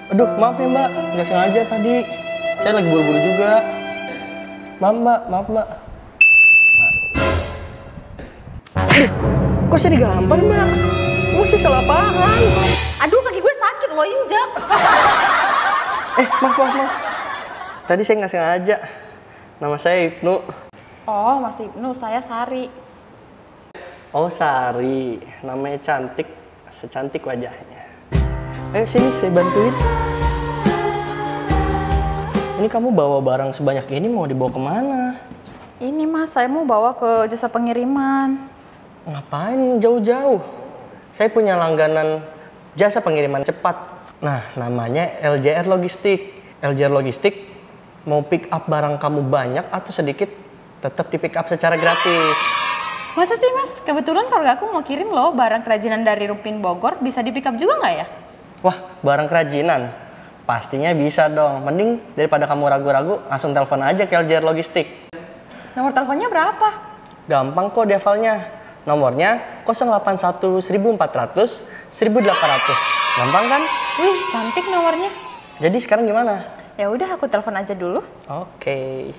Aduh, maaf ya mbak, nggak sengaja tadi. Saya lagi buru-buru juga. Maaf mbak, maaf mbak. Aduh, kok saya digampar mbak? Gue sih salah paham. Aduh, kaki gue sakit lo injak. Maaf. Tadi saya nggak sengaja. Nama saya Ibnu. Oh, Mas Ibnu, saya Sari. Oh, Sari. Namanya cantik, secantik wajahnya. Ayo sini, saya bantuin. Ini kamu bawa barang sebanyak ini mau dibawa kemana? Ini Mas, saya mau bawa ke jasa pengiriman. Ngapain jauh-jauh? Saya punya langganan jasa pengiriman cepat. Nah, namanya LJR Logistik. LJR Logistik mau pick up barang kamu banyak atau sedikit, tetap di pick up secara gratis. Masa sih Mas? Kebetulan keluarga aku mau kirim loh barang kerajinan dari Rupin Bogor. Bisa di pick up juga nggak ya? Wah, barang kerajinan? Pastinya bisa dong. Mending daripada kamu ragu-ragu, langsung telepon aja ke LJR Logistik. Nomor teleponnya berapa? Gampang kok dihafalnya. Nomornya 081 1400 1800. Gampang kan? Wih, cantik nomornya. Jadi sekarang gimana? Ya udah, aku telepon aja dulu. Oke.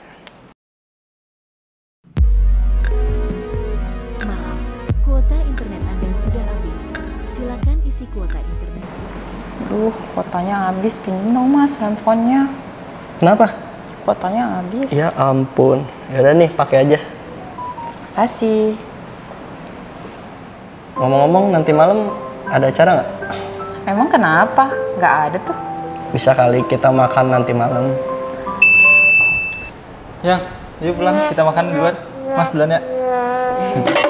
Maaf, kuota internet Anda sudah habis. Silakan isi kuota internet. Aduh, kuotanya habis. Pinjem dong Mas handphonenya. Kenapa? Kuotanya habis. Ya ampun. Yaudah nih, pakai aja. Kasih. Ngomong-ngomong, nanti malam ada acara nggak? Memang kenapa? Nggak ada tuh. Bisa kali kita makan nanti malam. Yang, yuk pulang, kita makan di luar. Mas duluan ya.